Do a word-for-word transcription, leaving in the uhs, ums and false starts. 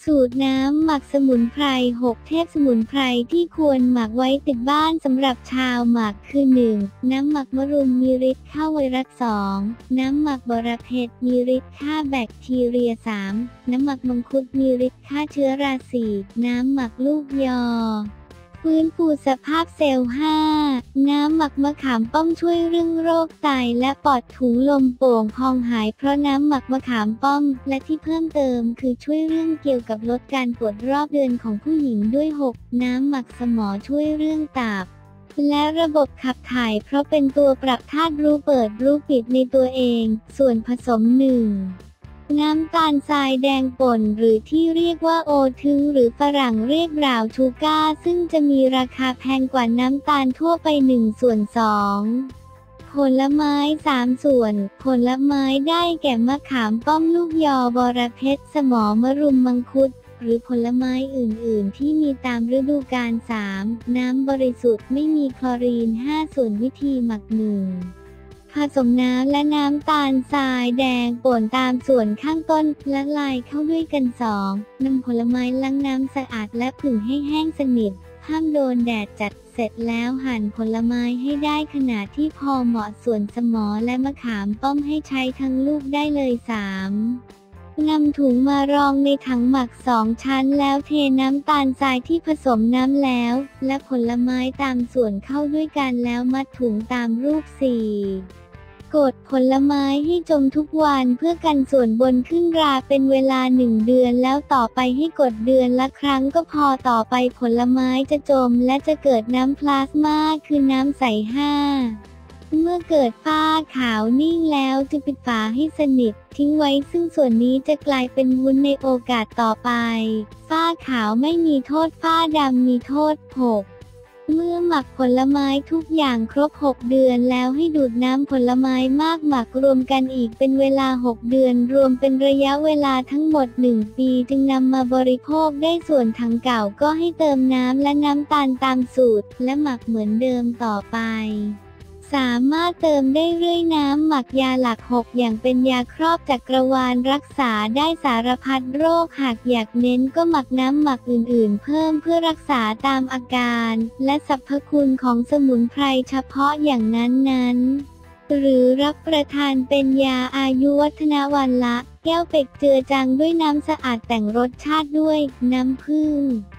สูตรน้ำหมักสมุนไพร หก เทพสมุนไพรที่ควรหมักไว้ติดบ้านสำหรับชาวหมักคือ หนึ่ง น้ำหมักมะรุมมีฤทธิ์ฆ่าไวรัส สอง น้ำหมักบอระเพ็ดมีฤทธิ์ฆ่าแบคทีเรีย สาม น้ำหมักมังคุดมีฤทธิ์ฆ่าเชื้อรา สี่ น้ำหมักลูกยอฟื้นฟูสภาพเซลล์ ห้า น้ำหมักมะขามป้อมช่วยเรื่องโรคไตและปอดถุงลมโป่งพองหายเพราะน้ำหมักมะขามป้อมและที่เพิ่มเติมคือช่วยเรื่องเกี่ยวกับลดการปวดรอบเดือนของผู้หญิงด้วย หก น้ำหมักสมอช่วยเรื่องตับและระบบขับถ่ายเพราะเป็นตัวปรับธาตุรู้เปิดรู้ปิดในตัวเองส่วนผสม หนึ่งน้ำตาลทรายแดงป่นหรือที่เรียกว่าโอทึงหรือฝรั่งเรียกบราวน์ชูการ์ซึ่งจะมีราคาแพงกว่าน้ำตาลทั่วไป หนึ่งส่วนสอง ผลไม้ สามส่วนผลไม้ได้แก่มะขามป้อมลูกยอบอระเพ็ดสมอมะรุมมังคุดหรือผลไม้อื่นๆที่มีตามฤดูกาล สาม น้ำบริสุทธิ์ไม่มีคลอรีน ห้า ส่วนวิธีหมัก หนึ่งผสมน้ำและน้ำตาลทรายแดงป่นตามส่วนข้างต้นละลายเข้าด้วยกัน สอง นำผลไม้ล้างน้ำสะอาดและผึ่งให้แห้งสนิทห้ามโดนแดดจัดเสร็จแล้วหั่นผลไม้ให้ได้ขนาดที่พอเหมาะส่วนสมอและมะขามป้อมให้ใช้ทั้งลูกได้เลย สามนำถุงมารองในถังหมักสองชั้นแล้วเทน้ำตาลทรายที่ผสมน้ำแล้วและผลไม้ตามส่วนเข้าด้วยกันแล้วมัดถุงตามรูป สี่ กดผลไม้ให้จมทุกวันเพื่อกันส่วนบนขึ้นราเป็นเวลาหนึ่งเดือนแล้วต่อไปให้กดเดือนละครั้งก็พอต่อไปผลไม้จะจมและจะเกิดน้ำพลาสมาคือน้ำใส ห้าเมื่อเกิดฝ้าขาวนิ่งแล้วจะปิดฝาให้สนิททิ้งไว้ซึ่งส่วนนี้จะกลายเป็นวุ้นในโอกาสต่อไปฝ้าขาวไม่มีโทษฝ้าดำมีโทษ หกเมื่อหมักผลไม้ทุกอย่างครบหกเดือนแล้วให้ดูดน้ำผลไม้มากหมักรวมกันอีกเป็นเวลาหกเดือนรวมเป็นระยะเวลาทั้งหมดหนึ่งปีจึงนำมาบริโภคได้ส่วนถังเก่าก็ให้เติมน้ำและน้ำตาลตามสูตรและหมักเหมือนเดิมต่อไปสามารถเติมได้เรื่อยน้ำหมักยาหลักหกอย่างเป็นยาครอบจักรวาลรักษาได้สารพัดโรคหากอยากเน้นก็หมักน้ำหมักอื่นๆเพิ่มเพื่อรักษาตามอาการและสรรพคุณของสมุนไพรเฉพาะอย่างนั้นๆหรือรับประทานเป็นยาอายุวัฒนะวันละแก้วเป็กเจือจางด้วยน้ำสะอาดแต่งรสชาติด้วยน้ำผึ้ง